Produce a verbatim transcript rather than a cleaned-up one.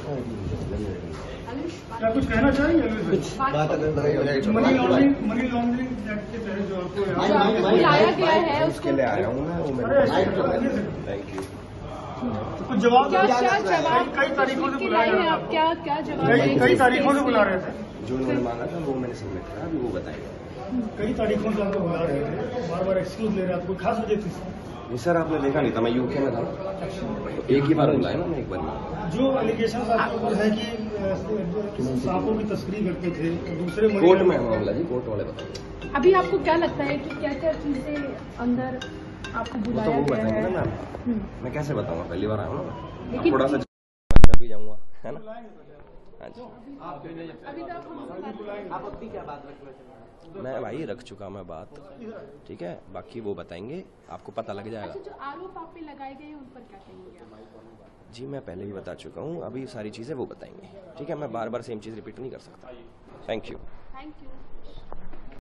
क्या कुछ कहना चाहिए? कुछ बात अगर money laundering money laundering act के तहत जो आपको बुलाया गया है उसके लिए आया हूँ मैं, वो मैंने थैंक यू। कुछ जवाब क्या क्या जवाब कई तारीखों से बुला रहे हैं आप? क्या क्या जवाब कई तारीखों से बुला रहे थे, जो उन्होंने मांगा था वो मैंने सबमिट करा, अभी वो बताएंगे। कई तारीखों से आपको बुला रहे थे, बार बार एक्सक्यूज ले रहे हैं, आपको खास वजह थी? नहीं सर, आपने देखा नहीं था, मैं यूके में था, तो एक ही बार बुलाया ना मैं, एक बार। जो एलिगेशन आपके ऊपर है कि सांपों की तस्करी करते थे, दूसरे कोर्ट में मामला जी, कोर्ट वाले बताओ। अभी आपको क्या लगता है कि क्या क्या चीजें अंदर आपको बुलाया वो तो वो गया बताएंगे है? ना मैम, मैं कैसे बताऊंगा, पहली बार आया हूँ ना, लेकिन थोड़ा सा अंदर भी जाऊंगा, है ना। हाँ जी, अभी तो आप अपनी क्या बात रखना चाहते हैं? मैं भाई रख चुका मैं बात, ठीक है, बाकी वो बताएंगे, आपको पता लग जाएगा। अच्छा, जो आरोप आप पे लगाए गए हैं उन पर क्या कहेंगे? जी मैं पहले भी बता चुका हूँ, अभी सारी चीज़ें वो बताएंगे, ठीक है, मैं बार बार सेम चीज़ रिपीट नहीं कर सकता। Thank you. Thank you.